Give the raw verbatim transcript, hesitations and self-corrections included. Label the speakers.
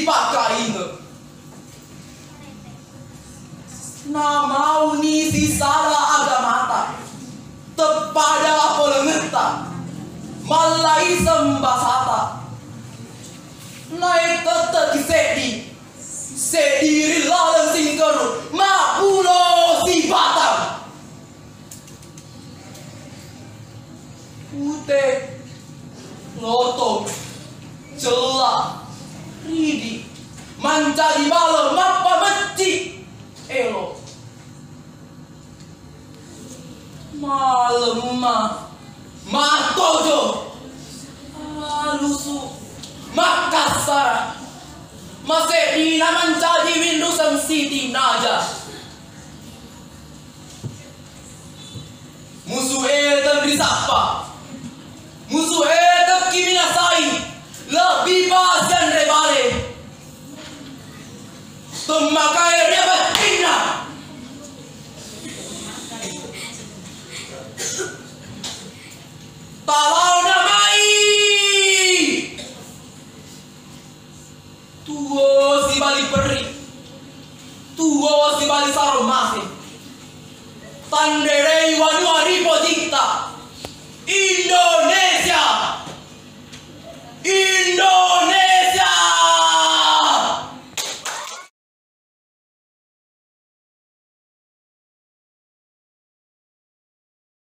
Speaker 1: dipakai namau ni si salah agamata tepada apa lengeta malai sembasata naik tetap kisedi sediri lalang singkaru mapulo si batang ute ngotong celah ridi mencari malam apa meci elo malam mah matojo alusu Makassar masih di nama jadi Windows City naja musuh eta disapa musuh eta kiminasai lebih basan rebale temakai